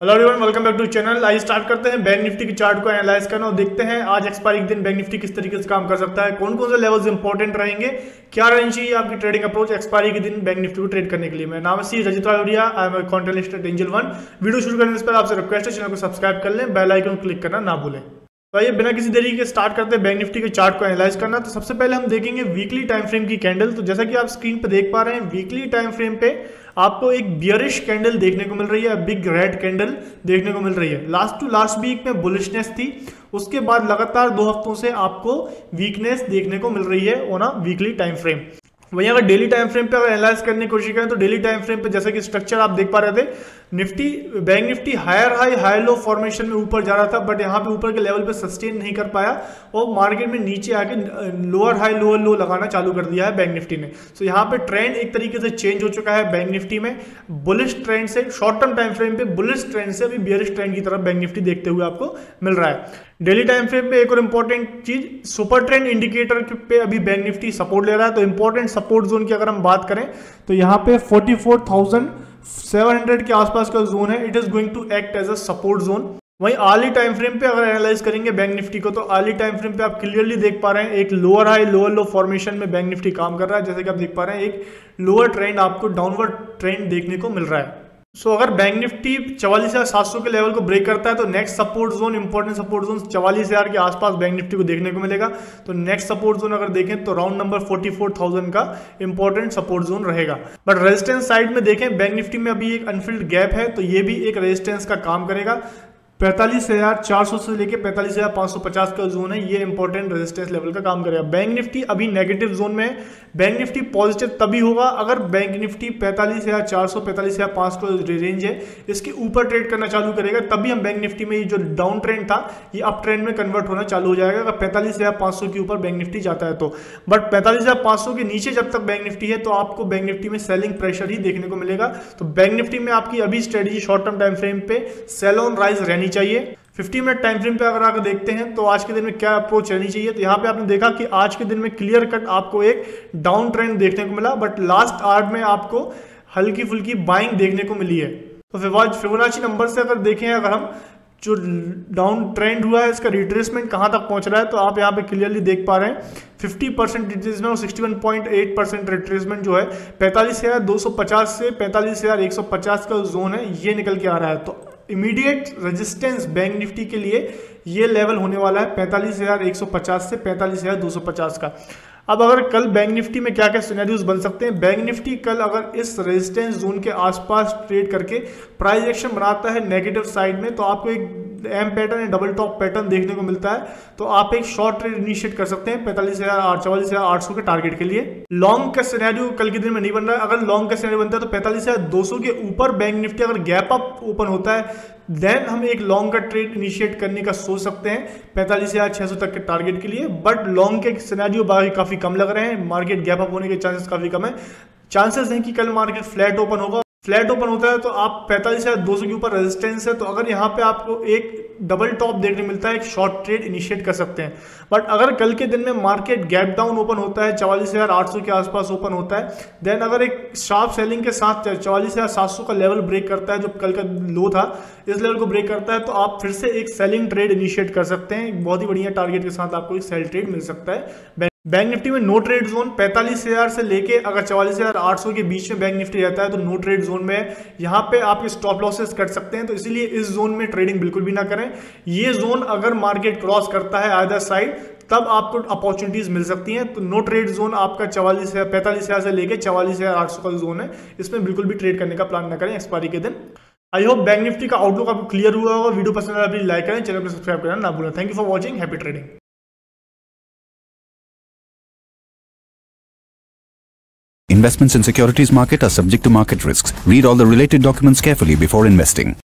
Hello everyone, welcome back to channel. आइए start करते हैं बैंक निफ्टी की चार्ट को एनालाइज करना और देखते हैं आज एक्सपायरी के दिन बैंक निफ्टी किस तरीके से काम कर सकता है, कौन कौन से लेवल्स इंपॉर्टेंट रहेंगे, क्या रहनी चाहिए आपकी ट्रेडिंग अप्रोच एक्सपायरी के दिन बैंक निफ्टी को ट्रेड करने के लिए। मेरा नाम है Rajit Ravariya, I am contest at Angel One. Video शुरू करने से पहले आपसे रिक्वेस्ट है चैनल को सब्सक्राइब कर लें, बेल आइकन क्लिक करना ना भूलें। तो आइए बिना किसी देरी के स्टार्ट करते हैं बैंक निफ्टी के चार्ट को एनालाइज करना। तो सबसे पहले हम देखेंगे वीकली टाइम फ्रेम की कैंडल। तो जैसा कि आप स्क्रीन पर देख पा रहे हैं, वीकली टाइम फ्रेम पे आपको एक बियरिश कैंडल देखने को मिल रही है, बिग रेड कैंडल देखने को मिल रही है। लास्ट टू लास्ट वीक में बुलिशनेस थी, उसके बाद लगातार 2 हफ्तों से आपको वीकनेस देखने को मिल रही है on a weekly time frame. वहीं अगर डेली टाइम फ्रेम पे अगर एनालाइज करने की कोशिश करें तो डेली टाइम फ्रेम पे जैसा कि स्ट्रक्चर आप देख पा रहे थे, Bank Nifty higher high high low formation में ऊपर जा रहा था, बट यहाँ पे ऊपर के लेवल पे सस्टेन नहीं कर पाया और मार्केट में नीचे आके लोअर हाई लोअर लो लगाना चालू कर दिया है बैंक निफ्टी ने। सो यहाँ पे ट्रेंड एक तरीके से चेंज हो चुका है बैंक निफ्टी में। बुलिश ट्रेंड से शॉर्ट टर्म टाइम फ्रेम पे बुलिश ट्रेंड से अभी बियरिश ट्रेंड की तरफ बैंक निफ्टी देखते हुए आपको मिल रहा है। डेली टाइम फ्रेम पे एक और इंपॉर्टेंट चीज, सुपर ट्रेंड इंडिकेटर पे अभी बैंक निफ्टी सपोर्ट ले रहा है। तो इंपॉर्टेंट सपोर्ट जोन की अगर हम बात करें तो यहाँ पे 44,700 के आसपास का जोन है, it is going to act as a support zone. वहीं आर्ली टाइम फ्रेम पे अगर एनालाइज करेंगे बैंक निफ्टी को तो आर्ली टाइम फ्रेम पे आप क्लियरली देख पा रहे हैं एक lower high lower low formation में बैंक निफ्टी काम कर रहा है। जैसे कि आप देख पा रहे हैं एक लोअर ट्रेंड आपको डाउनवर्ड ट्रेंड देखने को मिल रहा है। सो अगर बैंक निफ्टी 44,700 के लेवल को ब्रेक करता है तो next support zone, important support zone 44,000 के आसपास बैंक निफ्टी को देखने को मिलेगा। तो नेक्स्ट सपोर्ट जोन अगर देखें तो राउंड नंबर 44,000 का इंपॉर्टेंट सपोर्ट जोन रहेगा। बट रेजिस्टेंस साइड में देखें बैंक निफ्टी में अभी एक अनफिल्ड गैप है, तो ये भी एक रेजिस्टेंस का काम करेगा। 45,400 से लेके 45,550 का जोन है, ये इंपॉर्टेंट रेजिस्टेंस लेवल का काम करेगा। बैंक निफ्टी अभी नेगेटिव जोन में है, बैंक निफ्टी पॉजिटिव तभी होगा अगर बैंक निफ्टी 45,400 45,500 रेंज है इसके ऊपर ट्रेड करना चालू करेगा, तभी हम बैंक निफ्टी में जो डाउन ट्रेंड था ये अप ट्रेंड में कन्वर्ट होना चालू हो जाएगा अगर 45,500 के ऊपर बैंक निफ्टी जाता है तो। बट 45,500 के नीचे जब तक बैंक निफ्टी है तो आपको बैंक निफ्टी में सेलिंग प्रेशर ही देखने को मिलेगा। तो बैंक निफ्टी में आपकी अभी strategy short term time frame पे सेल ऑन राइज रहनी चाहिए। 50 मिनट टाइम फ्रेम पे अगर आकर देखते हैं तो आज के दिन में क्या अप्रोच रहनी चाहिए, तो यहाँ पे आपने देखा कि आज के दिन में क्लियर कट आपको एक डाउन ट्रेंड देखने को मिला, बट लास्ट आवर में आपको हल्की फुल्की बाइंग देखने को मिली है। तो फिबोनाची नंबर से अगर देखें, अगर हम जो डाउन ट्रेंड हुआ है इसका रिट्रेसमेंट कहाँ तक पहुंच रहा है तो आप यहाँ पे क्लियरली देख पा रहे हैं 50% रिट्रेसमेंट और 61.8% रिट्रेसमेंट जो है 45,250 से 45,150 का जोन है ये निकल के आ रहा है। तो इमीडिएट रेजिस्टेंस बैंक निफ्टी के लिए ये लेवल होने वाला है 45,150 से 45,250 का। अब अगर कल बैंक निफ्टी में क्या क्या सिनेरियोज बन सकते हैं, बैंक निफ्टी कल अगर इस रेजिस्टेंस जोन के आसपास ट्रेड करके प्राइस एक्शन बनाता है नेगेटिव साइड में तो आपको एक एम पैटर्न या डबल टॉप पैटर्न देखने को मिलता है, तो आप एक शॉर्ट ट्रेड इनिशिएट कर सकते हैं 44,800 के टारगेट के लिए। लॉन्ग का सिनेरियो कल के दिन में नहीं बन रहा है। अगर लॉन्ग का सिनेरियो बनता है तो 45,200 के ऊपर बैंक निफ्टी अगर गैप अप ओपन होता है देन हम एक लॉन्ग का ट्रेड इनिशिएट करने का सोच सकते हैं 45,600 तक के टारगेट के लिए। बट लॉन्ग के सिनेरियो बाकी काफी कम लग रहे हैं, मार्केट गैप अप होने के चांसेस काफी कम है। चांसेस हैं कि कल मार्केट फ्लैट ओपन होगा, फ्लैट ओपन होता है तो आप 45,200 के ऊपर रेजिस्टेंस है, तो अगर यहाँ पे आपको एक डबल टॉप देखने मिलता है एक शॉर्ट ट्रेड इनिशिएट कर सकते हैं। बट अगर कल के दिन में मार्केट गैप डाउन ओपन होता है 44,800 के आसपास ओपन होता है, देन अगर एक शार्प सेलिंग के साथ 44,700 का लेवल ब्रेक करता है जो कल का लो था, इस लेवल को ब्रेक करता है तो आप फिर से एक सेलिंग ट्रेड इनिशिएट कर सकते हैं। एक बहुत ही बढ़िया टारगेट के साथ आपको एक सेल ट्रेड मिल सकता है। बैंक निफ्टी में नो ट्रेड जोन 45,000 से लेके अगर 44,800 के बीच में बैंक निफ्टी रहता है तो नो ट्रेड जोन में यहाँ पे आप स्टॉप लॉसेस कट सकते हैं, तो इसीलिए इस जोन में ट्रेडिंग बिल्कुल भी ना करें। ये जोन अगर मार्केट क्रॉस करता है आइदर साइड तब आपको अपॉर्चुनिटीज मिल सकती हैं। तो नो ट्रेड जोन आपका 45,000 से लेके 44,800 का जोन है, इसमें बिल्कुल भी ट्रेड करने का प्लान ना करें एक्सपायरी के दिन। आई होप बैंक निफ्टी का आउटलुक आपको क्लियर हुआ होगा। वीडियो पसंद आया प्लीज लाइक करें, चैनल को सब्सक्राइब करना ना भूलें। Thank you for watching, happy trading. Investments in securities market are subject to market risks. Read all the related documents carefully before investing.